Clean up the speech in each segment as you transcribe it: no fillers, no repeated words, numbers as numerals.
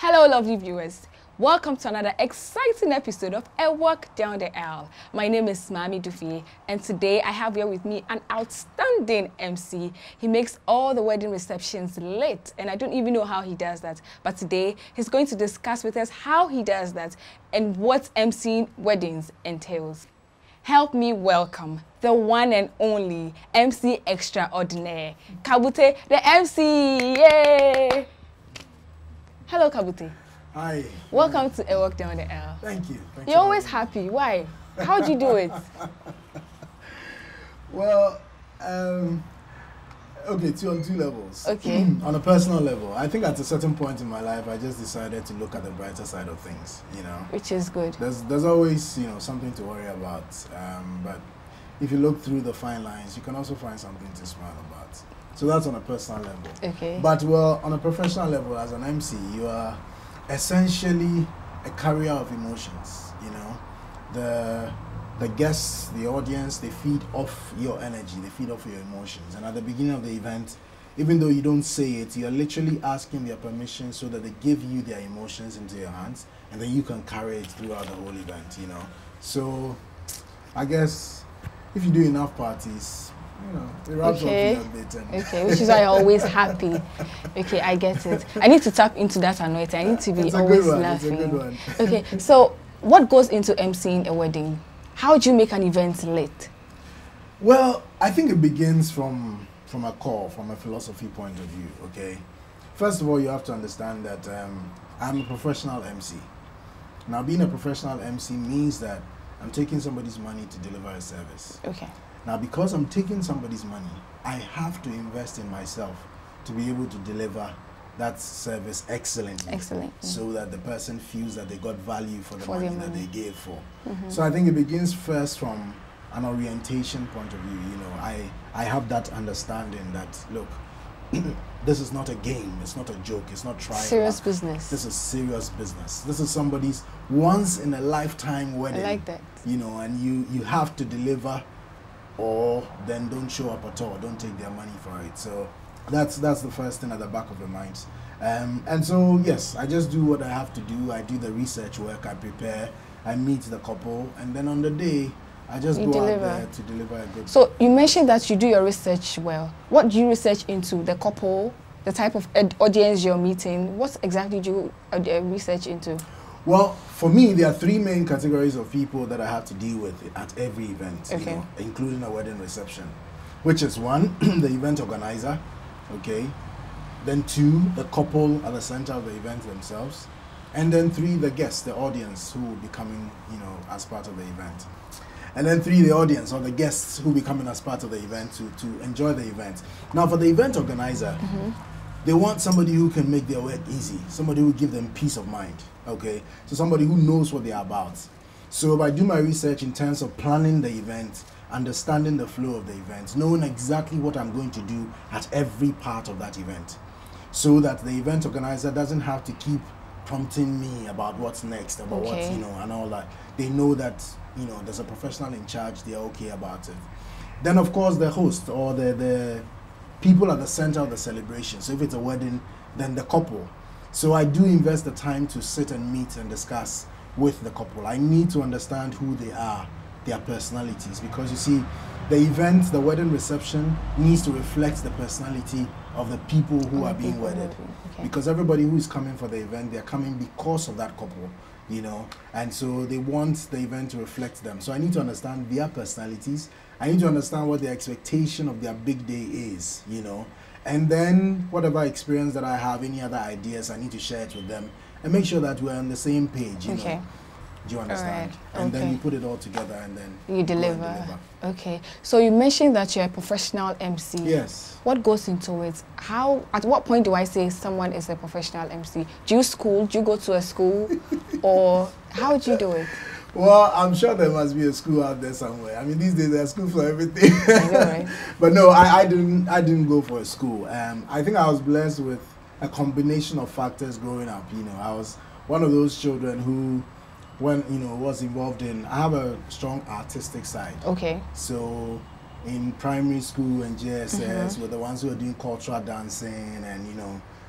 Hello, lovely viewers. Welcome to another exciting episode of A Walk Down the Aisle. My name is Mami Dufi, and today I have here with me an outstanding MC. He makes all the wedding receptions lit, and I don't even know how he does that. But today, he's going to discuss with us how he does that and what MCing weddings entails. Help me welcome the one and only MC Extraordinaire, Kabute, the MC. Yay! Hello, Kabute. Hi. Welcome to A Walk Down the Aisle. Thank you. You're always happy. Why? How do you do it? Well, okay, on two levels. Okay. On a personal level, I think at a certain point in my life, I just decided to look at the brighter side of things, you know. Which is good. There's always, you know, something to worry about. But if you look through the fine lines, you can also find something to smile about. So that's on a personal level. Okay. But, well, on a professional level, as an MC, you are essentially a carrier of emotions, you know. The guests, the audience, they feed off your energy, they feed off your emotions. And at the beginning of the event, even though you don't say it, you're literally asking their permission so that they give you their emotions into your hands, and then you can carry it throughout the whole event, you know. So I guess if you do enough parties, you know, it wraps up a bit. Okay, which is why I'm always happy. Okay, I get it. I need to tap into that annuity. I need to be always laughing. It's a good one. Okay, so what goes into MCing a wedding? How do you make an event lit? Well, I think it begins from a core, from a philosophy point of view, okay? First of all, you have to understand that I'm a professional MC. Now, being a professional MC means that I'm taking somebody's money to deliver a service. Okay. Now, because I'm taking somebody's money, I have to invest in myself to be able to deliver that service excellently. Excellent. So that the person feels that they got value for the money that they gave for. Mm-hmm. So I think it begins first from an orientation point of view. You know, I have that understanding that, look, this is not a game, it's not a joke, it's not trying. Serious business. This is serious business. This is somebody's once in a lifetime wedding. I like that. You know, and you have to deliver, or then don't show up at all, don't take their money for it. So that's the first thing at the back of your mind. And so yes, I just do what I have to do. I do the research work, I prepare, I meet the couple, and then on the day I just go out there to deliver a good. So you mentioned that you do your research well. What do you research into? The couple, the type of audience you're meeting? What exactly do you research into? Well, for me, there are three main categories of people that I have to deal with at every event, okay, you know, including a wedding reception, which is one, the event organizer, okay, then two, the couple at the center of the event themselves, and then three, the guests, the audience who will be coming, you know, as part of the event. And then three, the audience or the guests who will be coming as part of the event to enjoy the event. Now, for the event organizer, they want somebody who can make their work easy, somebody who will give them peace of mind, okay? So somebody who knows what they are about. So if I do my research in terms of planning the event, understanding the flow of the event, knowing exactly what I'm going to do at every part of that event, so that the event organizer doesn't have to keep prompting me about what's next, about what's, you know, and all that. They know that, you know, there's a professional in charge, they're okay about it. Then of course the host or the people at the center of the celebration. So if it's a wedding, then the couple. So I do invest the time to sit and meet and discuss with the couple. I need to understand who they are, their personalities, because you see, the event, the wedding reception needs to reflect the personality of the people who are being wedded. Okay. Because everybody who is coming for the event, they're coming because of that couple, you know, and so they want the event to reflect them. So I need to understand their personalities. I need to understand what the expectation of their big day is, you know, and then whatever experience that I have, any other ideas, I need to share it with them and make sure that we're on the same page, you know. Do you understand? Right. And then you put it all together and then you deliver. Okay. So you mentioned that you're a professional MC. Yes. What goes into it? At what point do I say someone is a professional MC? Do you school? Do you go to a school? Or how do you do it? Well, I'm sure there must be a school out there somewhere. I mean, these days there's school for everything. I know, right? But no, I didn't go for a school. I think I was blessed with a combination of factors growing up. You know, I was one of those children who, when, you know, was involved in, I have a strong artistic side. Okay. So in primary school and JSS, we're the ones who are doing cultural dancing and, you know,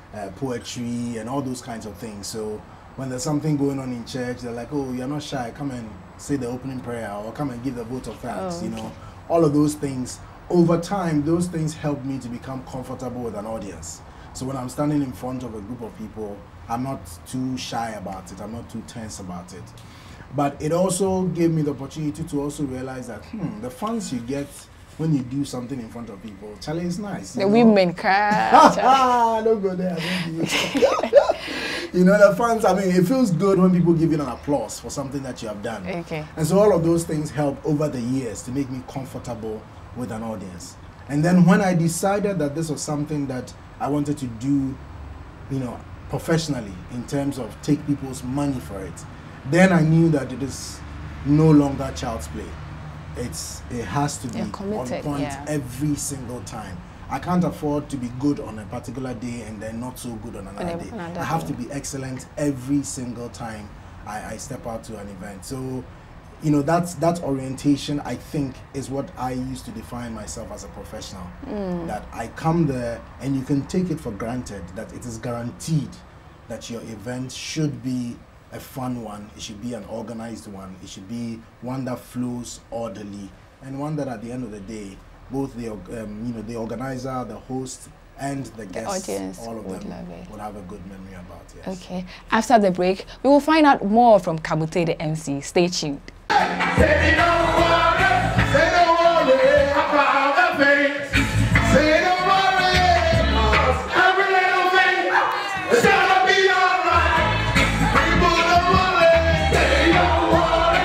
poetry and all those kinds of things. So when there's something going on in church, they're like, oh, you're not shy, come and say the opening prayer or come and give the vote of thanks, you know, all of those things. Over time, those things help me to become comfortable with an audience. So when I'm standing in front of a group of people, I'm not too shy about it, I'm not too tense about it. But it also gave me the opportunity to also realize that the fans you get when you do something in front of people, Charlie, is nice. The women cry. Don't go there. You know, the fans, I mean, it feels good when people give you an applause for something that you have done. Okay. And so all of those things help over the years to make me comfortable with an audience. And then when I decided that this was something that I wanted to do, you know, professionally in terms of take people's money for it, then I knew that it is no longer child's play. It has to be on point every single time. I can't afford to be good on a particular day and then not so good on another day. I have to be excellent every single time I step out to an event. So, you know, that orientation, I think, is what I used to define myself as a professional. That I come there and you can take it for granted that it is guaranteed that your event should be a fun one, it should be an organized one, it should be one that flows orderly, and one that at the end of the day, both the you know, the organizer, the host, and the guests, audience, all of them will have a good memory about it. Yes. Okay. After the break, we will find out more from Kabute the MC. Stay tuned. Say no worry about the things. Say no worry, 'cause every little thing is gonna be alright. People don't worry. Say no worry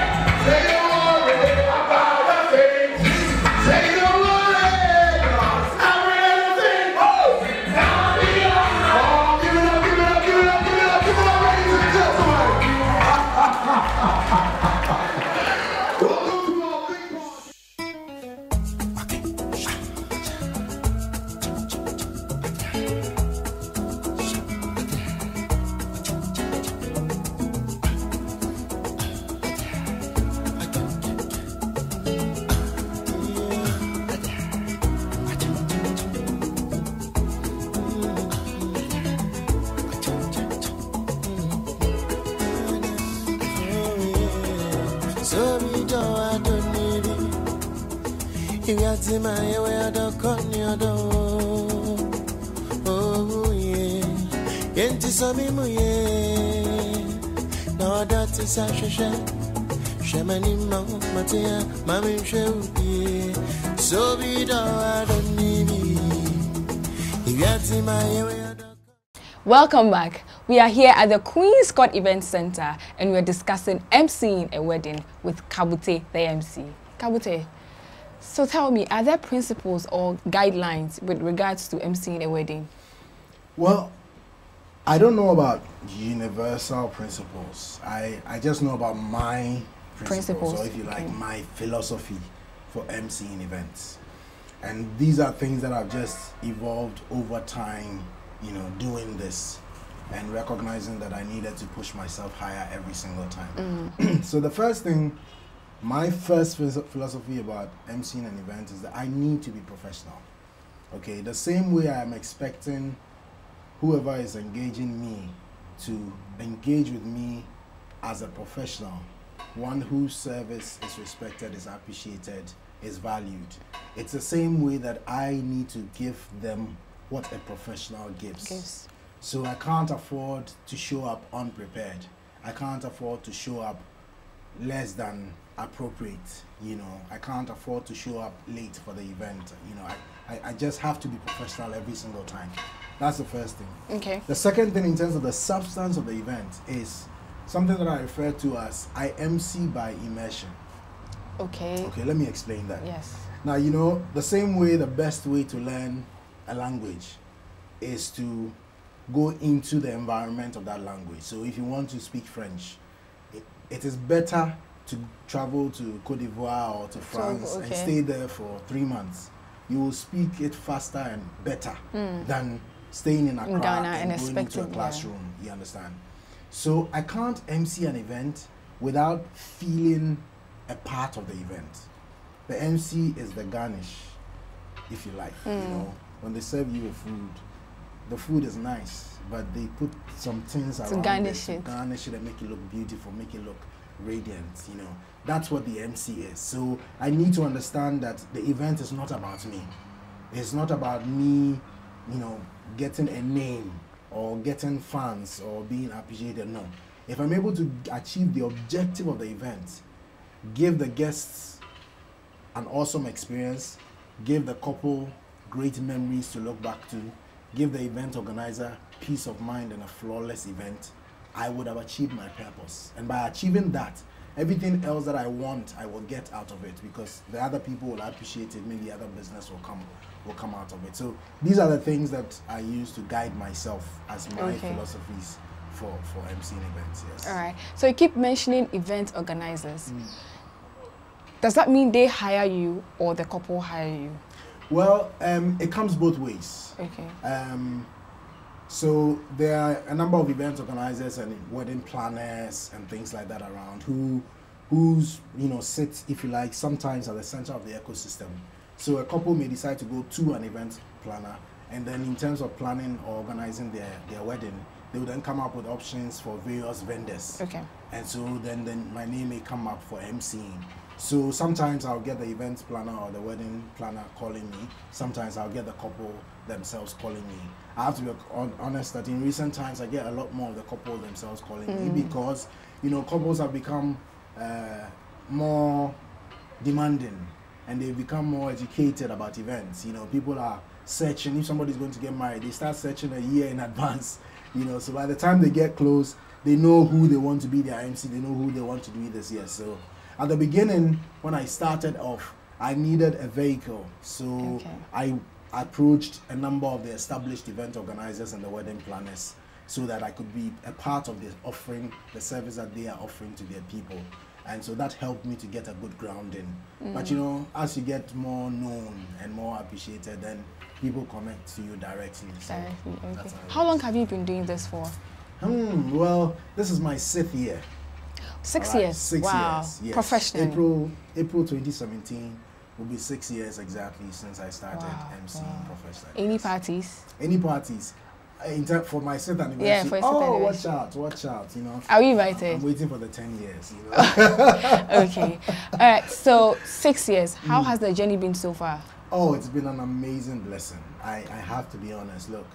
about the things. Say no worry, 'cause every little thing is gonna be alright. Oh, give it up, give it up, give it up, give it up, give it up, ladies and gentlemen. Oh yeah, yenti sami muye. No that is a shasha. Shamani matia, mami shewdi. So be do I don't need me. Yenti my. Welcome back. We are here at the Queen's Court Event Center and we are discussing emceeing a wedding with Kabute the MC. Kabute, so tell me, are there principles or guidelines with regards to emceeing a wedding? Well, I don't know about universal principles. I just know about my principles, or if you like, my philosophy for emceeing events. And these are things that have just evolved over time, you know, doing this and recognizing that I needed to push myself higher every single time. So the first thing, my first philosophy about emceeing an event is that I need to be professional. Okay, the same way I am expecting whoever is engaging me to engage with me as a professional, one whose service is respected, is appreciated, is valued. It's the same way that I need to give them what a professional gives. So I can't afford to show up unprepared. I can't afford to show up less than appropriate, you know. I can't afford to show up late for the event, you know. I just have to be professional every single time. That's the first thing. Okay. The second thing in terms of the substance of the event is something that I refer to as I MC by immersion. Okay. Okay, let me explain that. Yes. Now, you know, the same way, the best way to learn a language is to go into the environment of that language. So if you want to speak French, it is better to travel to Côte d'Ivoire or to France and stay there for 3 months. You will speak it faster and better than staying in Accra and going into a classroom, you understand? So I can't MC an event without feeling a part of the event. The MC is the garnish, if you like, you know. When they serve you a food, the food is nice, but they put some things around garnish it it. to garnish it and make it look beautiful, make it look radiant, you know. That's what the MC is. So I need to understand that the event is not about me. It's not about me, you know, getting a name or getting fans or being appreciated. No. If I'm able to achieve the objective of the event, give the guests an awesome experience, give the couple great memories to look back to, give the event organizer peace of mind and a flawless event, I would have achieved my purpose. And by achieving that, everything else that I want, I will get out of it, because the other people will appreciate it. Maybe other business will come out of it. So these are the things that I use to guide myself as my philosophies for emceeing events. Yes. All right. So you keep mentioning event organizers. Does that mean they hire you or the couple hire you? Well, it comes both ways. Okay. So there are a number of event organizers and wedding planners and things like that around who's, you know, sit, if you like, sometimes at the center of the ecosystem. So a couple may decide to go to an event planner, and then in terms of planning or organizing their wedding, they will then come up with options for various vendors. Okay. And so then my name may come up for emceeing. So sometimes I'll get the event planner or the wedding planner calling me. Sometimes I'll get the couple themselves calling me. I have to be honest that in recent times I get a lot more of the couple themselves calling me, because, you know, couples have become more demanding and they've become more educated about events. You know, people are searching. If somebody's going to get married, they start searching a year in advance. You know, so by the time they get close, they know who they want to be their MC. They know who they want to do this year. So at the beginning, when I started off, I needed a vehicle. So I approached a number of the established event organizers and the wedding planners so that I could be a part of the offering, the service that they are offering to their people. And so that helped me to get a good grounding. But, you know, as you get more known and more appreciated, then people connect to you directly. So Okay. How long have you been doing this for? Well, this is my 6th year. 6 years? 6 wow. years. Yes. Professionally? April 2017 will be 6 years exactly since I started emceeing professionally. Any parties? Any parties? For my 6th anniversary? Yeah, for your 6th anniversary. Watch out, you know. Are we invited? I'm waiting for the 10 years, you know. Okay. All right, so 6 years. How has the journey been so far? Oh, it's been an amazing blessing. I have to be honest. Look,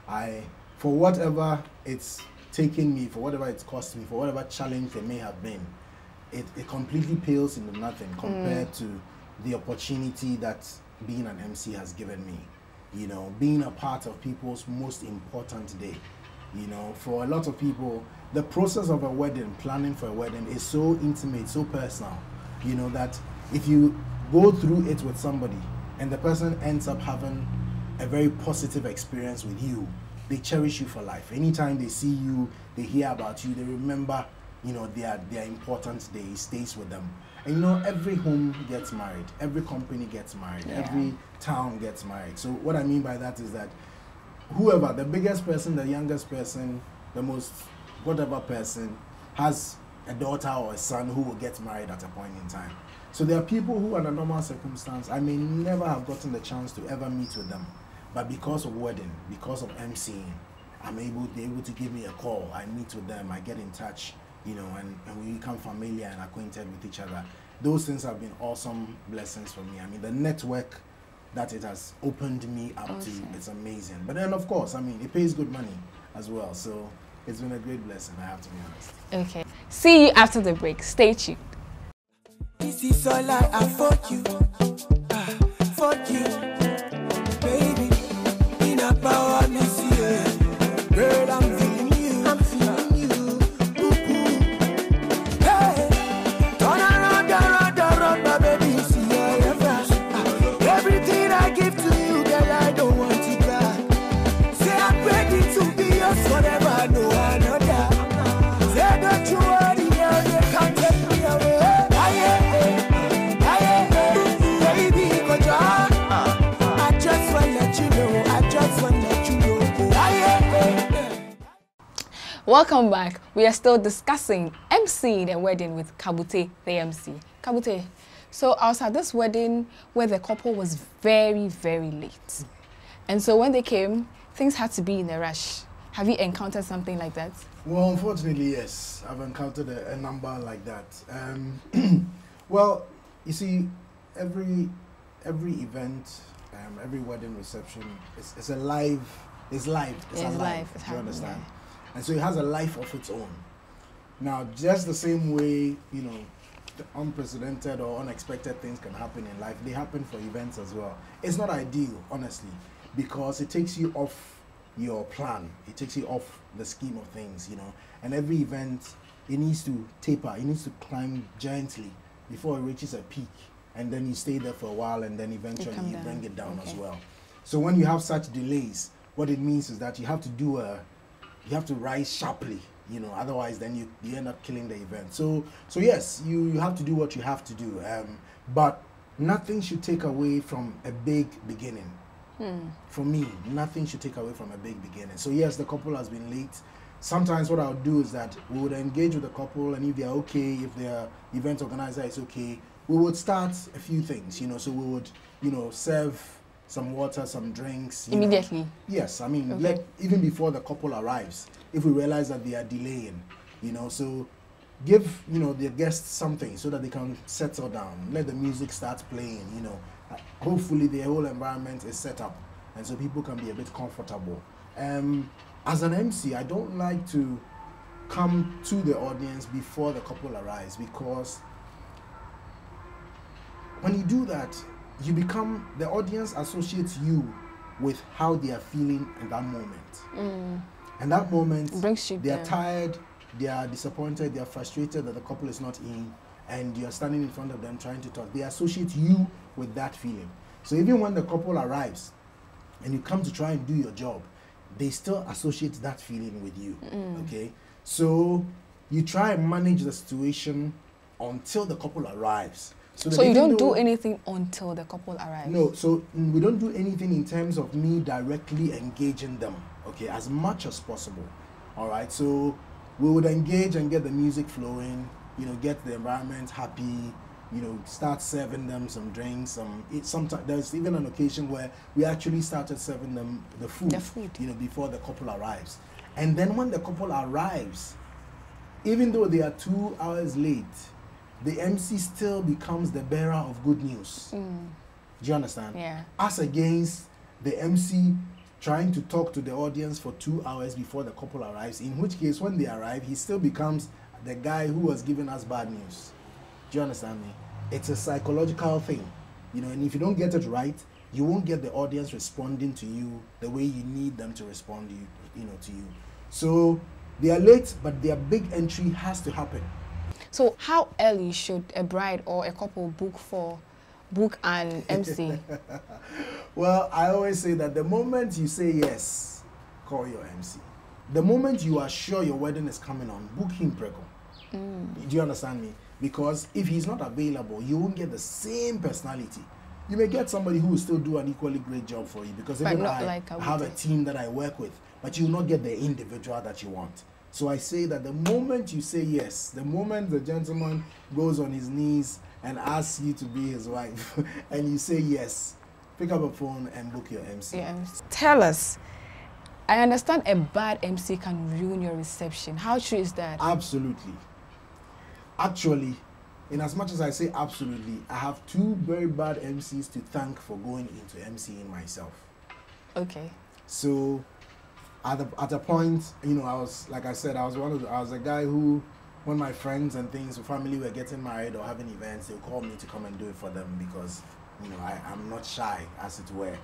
for whatever it's taken me, for whatever it's cost me, for whatever challenge there may have been, it completely pales into nothing compared to the opportunity that being an MC has given me. You know, being a part of people's most important day. You know, for a lot of people, the process of a wedding, planning for a wedding, is so intimate, so personal, you know, that if you go through it with somebody and the person ends up having a very positive experience with you, they cherish you for life. Anytime they see you, they hear about you, they remember, you know, their important day stays with them. And you know, every home gets married, every company gets married, every town gets married. So what I mean by that is that whoever, the biggest person, the youngest person, the most whatever person, has a daughter or a son who will get married at a point in time. So there are people who, under normal circumstance, I may never have gotten the chance to ever meet with them. But because of wedding, because of emceeing, they're able to give me a call. I meet with them, I get in touch, you know, and we become familiar and acquainted with each other. Those things have been awesome blessings for me. I mean, the network that it has opened me up to, it's amazing. But then, of course, I mean, it pays good money as well. So it's been a great blessing, I have to be honest. Okay. See you after the break. Stay tuned. This is all I afford you. Fuck you, baby. In a power, me see you. Girl, I'm feeling you. I'm feeling you. Ooh. Hey, turn around, my baby. See you ever. Everything I give to you, girl, I don't want it back. Say I'm ready to be yours forever. No another. Say don't you worry, girl, they can't take me away. Welcome back. We are still discussing emceeing a wedding with Kabute, the MC. Kabute, so I was at this wedding where the couple was very, very late. And so when they came, things had to be in a rush. Have you encountered something like that? Well, unfortunately, yes. I've encountered a number like that. Well, you see, every event, every wedding reception, it's a live. It's live. It's Yeah, it's alive. live. It's Do you happening, understand? yeah. And so it has a life of its own. Now, just the same way, you know, the unprecedented or unexpected things can happen in life, they happen for events as well. It's not ideal, honestly, because it takes you off your plan. It takes you off the scheme of things, you know. And every event, it needs to taper. It needs to climb gently before it reaches a peak. And then you stay there for a while, and then eventually come you down. bring it down as Okay. well. So when you have such delays, what it means is that you have to rise sharply, you know, otherwise then you end up killing the event. So yes, you have to do what you have to do, but nothing should take away from a big beginning. For me, nothing should take away from a big beginning. So yes, the couple has been late. Sometimes what I'll do is that we would engage with the couple, and if they're okay, if their event organizer is okay, we would start a few things, you know. So we would, you know, serve some water, some drinks. you know. Immediately. Yes, I mean, Okay. even before the couple arrives, if we realize that they are delaying, you know, so give, you know, the guests something so that they can settle down. Let the music start playing, you know. Hopefully the whole environment is set up, and so people can be a bit comfortable. As an MC, I don't like to come to the audience before the couple arrives, because when you do that, you become, the audience associates you with how they are feeling in that moment. And that moment, Brings you they are down. tired, they are disappointed, they are frustrated that the couple is not in, and you are standing in front of them trying to talk. They associate you with that feeling. So even when the couple arrives and you come to try and do your job, they still associate that feeling with you. Okay? So you try and manage the situation until the couple arrives. that So you even don't do though- anything until the couple arrives? No, so we don't do anything in terms of me directly engaging them, okay, as much as possible. All right, so we would engage and get the music flowing, you know, get the environment happy, you know, start serving them some drinks. Sometimes there's even an occasion where we actually started serving them the food, you know, before the couple arrives. And then when the couple arrives, even though they are 2 hours late, the MC still becomes the bearer of good news. Do you understand? Yeah. As against the MC trying to talk to the audience for 2 hours before the couple arrives, in which case when they arrive, he still becomes the guy who was giving us bad news. Do you understand me? It's a psychological thing, you know, and if you don't get it right, you won't get the audience responding to you the way you need them to respond to you, you know, to you. So they are late, but their big entry has to happen. So how early should a bride or a couple book an MC? Well, I always say that the moment you say yes, call your MC. The moment you are sure your wedding is coming on, book him prego. Do you understand me? Because if he's not available, you won't get the same personality. You may get somebody who will still do an equally great job for you, because But even not I like a have a wedding. team that I work with, but you will not get the individual that you want. So I say that the moment you say yes, the moment the gentleman goes on his knees and asks you to be his wife, and you say yes, pick up a phone and book your MC. Yeah. Tell us. I understand a bad MC can ruin your reception. How true is that? Absolutely. Actually, in as much as I say absolutely, I have 2 very bad MCs to thank for going into MCing myself. Okay. So at a point, you know, I was, like I said, I was a guy who, when my friends and things, family were getting married or having events, they would call me to come and do it for them, because, you know, I'm not shy, as it were.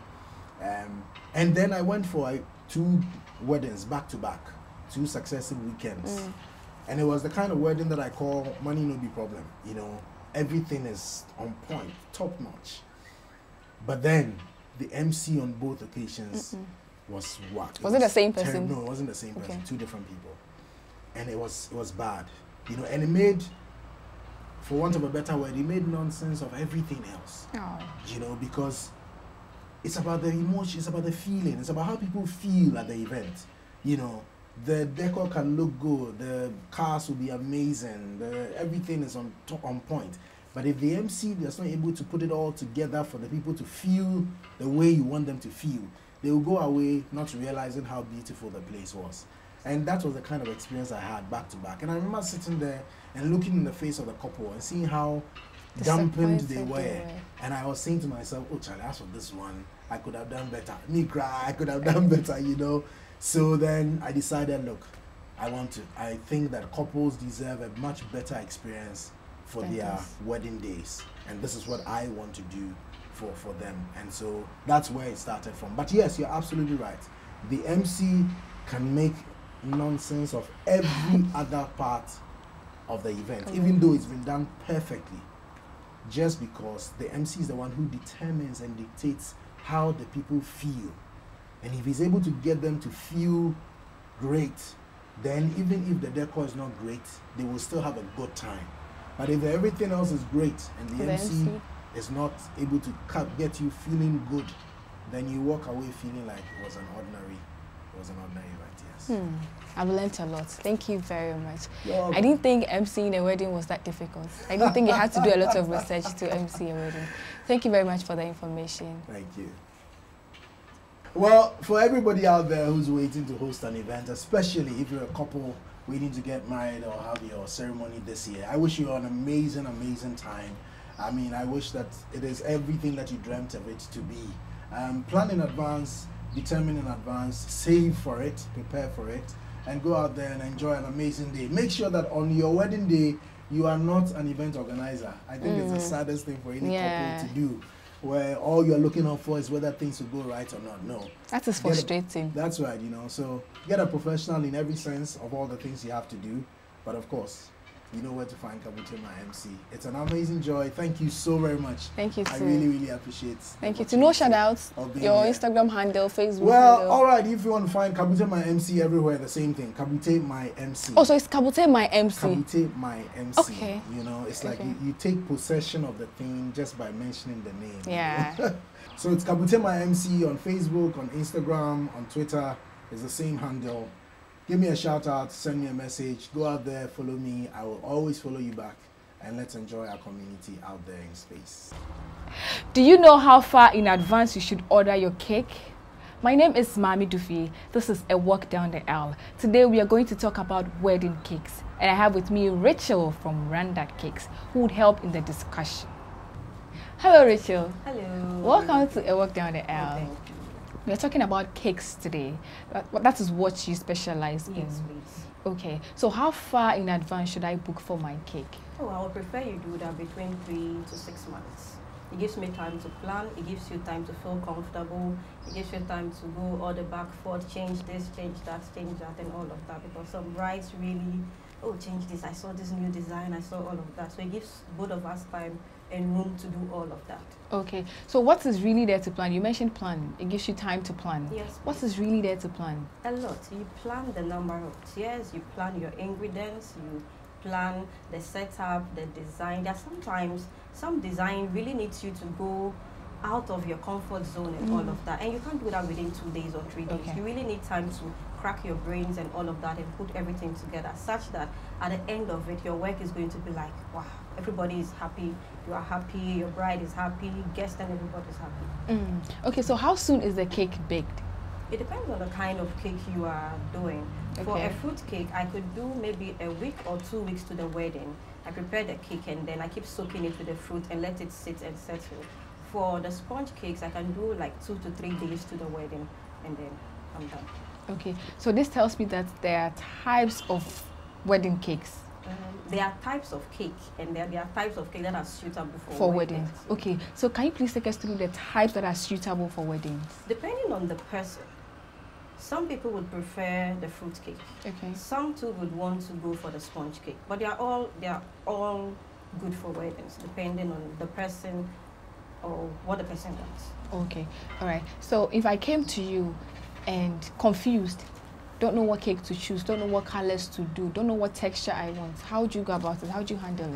And then I went for 2 weddings back to back, 2 successive weekends. And it was the kind of wedding that I call money no be problem. You know, everything is on point, top notch. But then the MC on both occasions was whack. Was it the same person? No, it wasn't the same person. Okay. 2 different people, and it was bad. You know, and it made, for want of a better word, it made nonsense of everything else. Oh. You know, because it's about the emotion, it's about the feeling, it's about how people feel at the event. You know, the decor can look good, the cars will be amazing, everything is on point. But if the MC is not able to put it all together for the people to feel the way you want them to feel, they will go away not realizing how beautiful the place was. And that was the kind of experience I had back to back. And I remember sitting there and looking in the face of the couple and seeing how dampened they were. And I was saying to myself, oh Charlie, as for this one, I could have done better. Me cry, I could have done better, you know. So then I decided, look, I think that couples deserve a much better experience for their wedding days. And this is what I want to do for them. And so that's where it started from. But yes, you're absolutely right. The MC can make nonsense of every other part of the event, even though it's been done perfectly, just because the MC is the one who determines and dictates how the people feel. And if he's able to get them to feel great, then even if the decor is not great, they will still have a good time. But if everything else is great and the MC is not able to get you feeling good, then you walk away feeling like it was an ordinary event, yes. I've learned a lot. Thank you very much. I didn't think emceeing a wedding was that difficult. I didn't think you had to do a lot of research to MC a wedding. Thank you very much for the information. Thank you. Well, for everybody out there who's waiting to host an event, especially if you're a couple waiting to get married or have your ceremony this year, I wish you an amazing, amazing time. I mean, I wish that it is everything that you dreamt of it to be. Plan in advance, determine in advance, save for it, prepare for it, and go out there and enjoy an amazing day. Make sure that on your wedding day, you are not an event organizer. I think it's the saddest thing for any couple to do, where all you're looking out for is whether things will go right or not. No. That is frustrating. That's right, you know. So get a professional in every sense of all the things you have to do. But of course, you know where to find Kabute, my MC. It's an amazing joy. Thank you so very much. Thank you, I really, really appreciate it. Thank you. To no shout-outs, your Instagram handle, Facebook Well, handle. all right. If you want to find Kabute, my MC everywhere, the same thing. Kabute, my MC. Oh, so it's Kabute, my MC. Kabute, my MC. Okay. You know, it's like you take possession of the thing just by mentioning the name. Yeah. You know? So it's Kabute, my MC on Facebook, on Instagram, on Twitter. It's the same handle. Give me a shout out, send me a message, go out there, follow me. I will always follow you back, and let's enjoy our community out there in space. Do you know how far in advance you should order your cake? My name is Mami Dufi. This is A Walk Down the Aisle. Today we are going to talk about wedding cakes, and I have with me Rachel from Randa Cakes, who would help in the discussion. Hello, Rachel. Hello. Welcome to A Walk Down the Aisle. Thank you. We're talking about cakes today. That is what you specialize in. Yes, please. Okay, so how far in advance should I book for my cake? Oh, I would prefer you do that between 3 to 6 months. It gives me time to plan. It gives you time to feel comfortable. It gives you time to go all the back forth, change this, change that, and all of that. Because some brides really, oh, change this. I saw this new design. I saw all of that. So it gives both of us time and room to do all of that. Okay, so what is really there to plan? You mentioned plan. It gives you time to plan. Yes. What is really there to plan? A lot. You plan the number of chairs, you plan your ingredients, you plan the setup, the design. There are sometimes some design really needs you to go out of your comfort zone and all of that. And you can't do that within 2 days or 3 days. Okay. You really need time to crack your brains and all of that and put everything together such that at the end of it, your work is going to be like, wow, everybody is happy, you are happy, your bride is happy, guests and everybody is happy. Okay, so how soon is the cake baked? It depends on the kind of cake you are doing. For Okay. a fruit cake, I could do maybe a week or 2 weeks to the wedding. I prepare the cake and then I keep soaking it with the fruit and let it sit and settle. For the sponge cakes, I can do like 2 to 3 days to the wedding and then I'm done. Okay, so this tells me that there are types of wedding cakes There are types of cake and there are types of cake that are suitable for weddings. Okay, so can you please take us through the types that are suitable for weddings? Depending on the person, some people would prefer the fruit cake. Okay. Some too would want to go for the sponge cake, but they are all good for weddings, depending on the person or what the person wants. Okay, all right. So if I came to you and confused, don't know what cake to choose, don't know what colors to do, don't know what texture I want, how would you go about it? How would you handle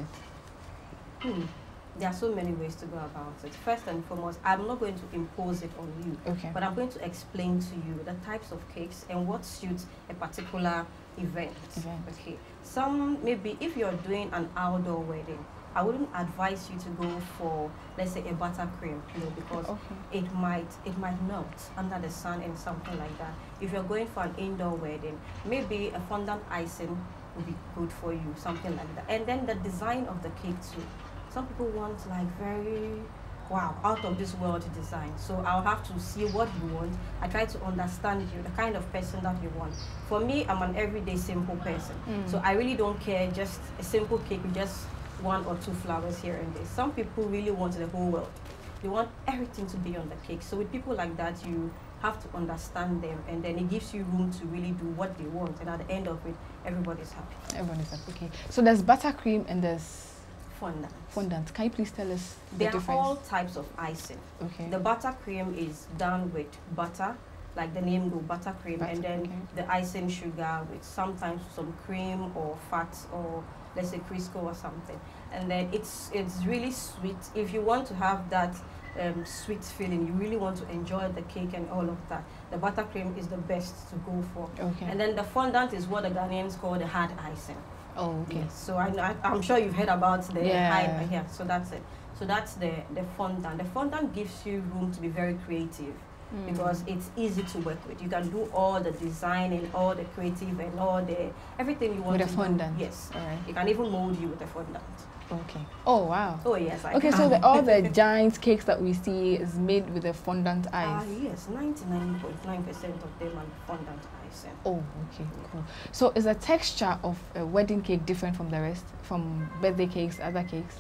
it? There are so many ways to go about it. First and foremost, I'm not going to impose it on you, Okay. but I'm going to explain to you the types of cakes and what suits a particular event. Okay. Some, maybe if you're doing an outdoor wedding, I wouldn't advise you to go for, let's say, a buttercream, because it might melt under the sun and something like that. If you're going for an indoor wedding, maybe a fondant icing would be good for you, something like that. And then the design of the cake too. Some people want like very wow, out of this world design. So I'll have to see what you want. I try to understand you, the kind of person that you want. For me, I'm an everyday simple person. So I really don't care, just a simple cake with just 1 or 2 flowers here and there. Some people really want the whole world. They want everything to be on the cake. So with people like that, you have to understand them, and then it gives you room to really do what they want. And at the end of it, everybody's happy. Everybody's happy. Okay. So there's buttercream and there's fondant. Fondant. Can you please tell us the There difference? are all types of icing. Okay. The buttercream is done with butter, like the name go, buttercream, and then the icing sugar with sometimes some cream or fat or let's say Crisco or something. And then it's really sweet. If you want to have that sweet feeling, you really want to enjoy the cake and all of that, the buttercream is the best to go for. Okay. And then the fondant is what the Ghanaians call the hard icing. Oh, okay. Yes. So I'm sure you've heard about the Yeah. high. Yeah. So that's it. So that's the fondant. The fondant gives you room to be very creative because it's easy to work with. You can do all the design and all the creative and all the everything you want With to a fondant. do. Yes. All right. You can even mold you with a fondant. Okay. Oh, wow. Oh yes. Okay, so all the giant cakes that we see is made with a fondant ice. Yes, 99.9% of them are fondant icing. Oh, okay, cool. So is the texture of a wedding cake different from the rest, from birthday cakes, other cakes?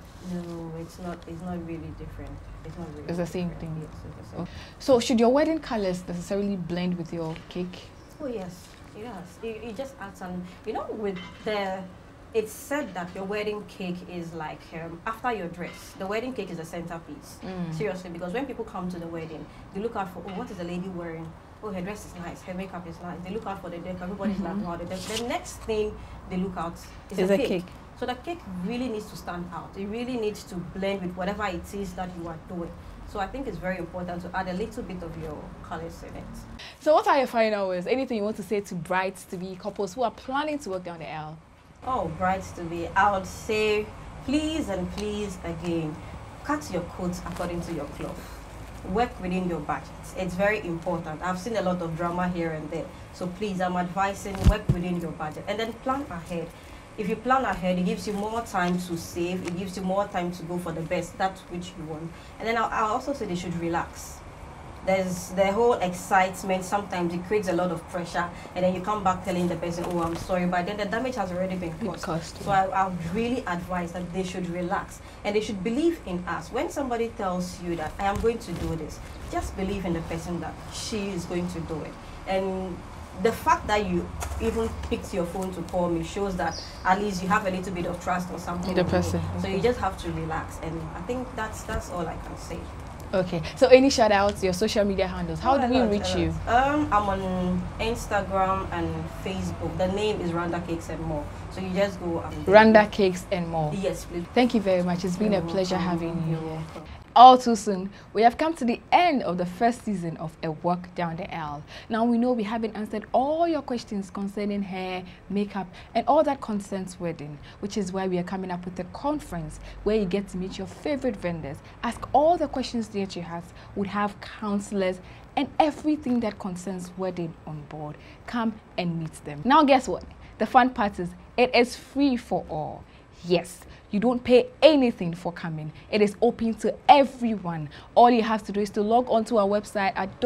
No, it's not. It's not really different. It's not really. It's the same different. thing. Yes, it's the same. So should your wedding colors necessarily blend with your cake? Oh yes, yes. It just adds on. You know, with the. It's said that your wedding cake is like after your dress. The wedding cake is the centerpiece. Seriously, because when people come to the wedding, they look out for, oh, what is the lady wearing? Oh, her dress is nice, her makeup is nice. They look out for the decor. Everybody's like, wow. The next thing they look out is a cake. So the cake really needs to stand out. It really needs to blend with whatever it is that you are doing. So I think it's very important to add a little bit of your colors in it. So what are your final words? Anything you want to say to brides-to-be couples who are planning to walk down the aisle? Oh, brides-to-be, I would say, please and please again, cut your coat according to your cloth. Work within your budget. It's very important. I've seen a lot of drama here and there. So please, I'm advising, work within your budget. And then plan ahead. If you plan ahead, it gives you more time to save. It gives you more time to go for the best, that which you want. And then I'll also say they should relax. There's the whole excitement. Sometimes it creates a lot of pressure, and then you come back telling the person, oh, I'm sorry, but then the damage has already been caused. So I would really advise that they should relax, and they should believe in us. When somebody tells you that I am going to do this, just believe in the person that she is going to do it. And the fact that you even picked your phone to call me shows that at least you have a little bit of trust or something. The person. So you just have to relax, and I think that's all I can say. Okay, so any shout outs, your social media handles, how do we reach you? I'm on Instagram and Facebook. The name is Randa Cakes and More. So you just go Randa Cakes and More. Yes, please. Thank you very much. It's been a pleasure having you here. All too soon, we have come to the end of the first season of A Walk Down the Aisle. Now we know we haven't answered all your questions concerning hair, makeup, and all that concerns wedding, which is why we are coming up with a conference where you get to meet your favorite vendors, ask all the questions that you have, would have counselors, and everything that concerns wedding on board. Come and meet them. Now guess what? The fun part is it is free for all. Yes, you don't pay anything for coming. It is open to everyone. All you have to do is to log on to our website at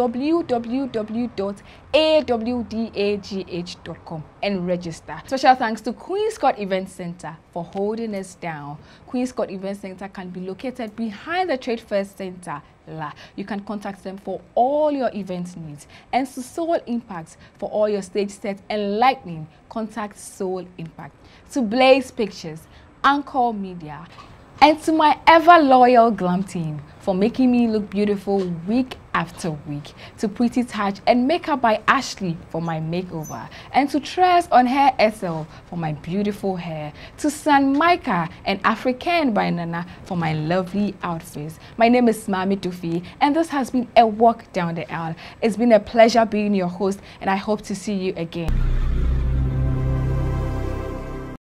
www.awdagh.com and register. Special thanks to Queen Scott Event Center for holding us down. Queen Scott Event Center can be located behind the Trade Fair Center. You can contact them for all your event needs. And to Soul Impact for all your stage sets and lighting, contact Soul Impact. To Blaze Pictures, Anchor Media, and to my ever loyal glam team for making me look beautiful week after week, to Pretty Touch and Makeup by Ashley for my makeover, and to Tress on Hair SL for my beautiful hair, to San Micah and African by Nana for my lovely outfits. My name is Mami Dufi, and this has been A Walk Down the Aisle. It's been a pleasure being your host, and I hope to see you again.